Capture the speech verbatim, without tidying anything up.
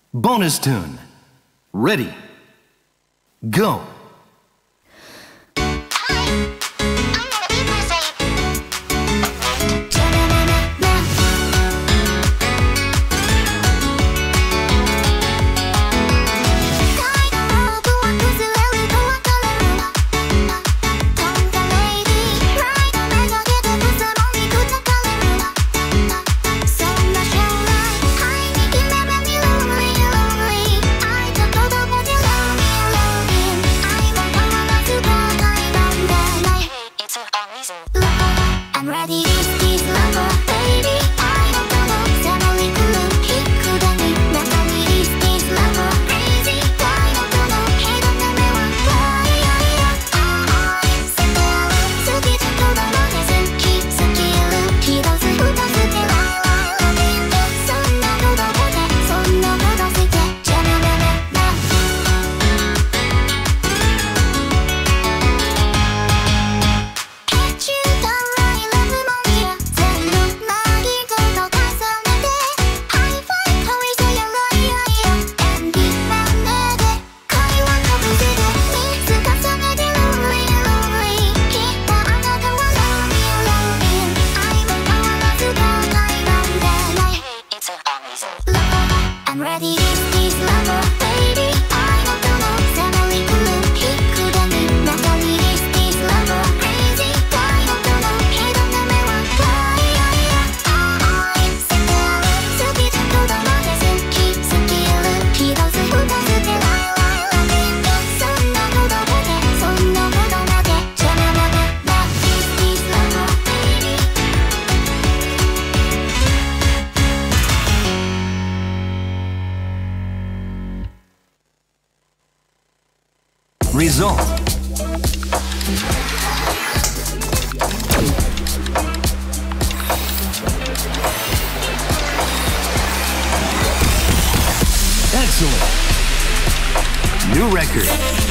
Bonus tune. Ready. Go. I'm ready, this lover, baby. I don't know, suddenly cool. Hikudani, nakani is this lover, crazy. I don't know, hey, don't know me one. Why, ah, ah, sendo aru, suki to todo no desu. Ki, suki aru, hirosu, utazuke, lai, lai, loving you. Sonna kodo kote, sonna kodo suke, ja-na-na-na-na. Hate you, don't lie, love me more, yeah. Zenno, nagi kodo kasonete. High five, always say you're loyal, yeah. And be man-nede, kaiwa no kusede. Mitsu kasonete, lonely, lonely. Kita anata wa lonely, lonely. I will kawarazu kawaii nandenai. It's always lover. I'm ready, this lover, baby. I don't know, suddenly cool. Hikudani, nakani is this lover, crazy. I don't know, hey, don't know me one. Why, ah, ah, sendo aru, suki to todo no desu. Ki, suki aru, hirosu, utazuke, lai, lai, loving you. Sonna kodo kote, sonna kodo nage, ja-na-na-na-na. This, this lover, baby. Result. Excellent. New record.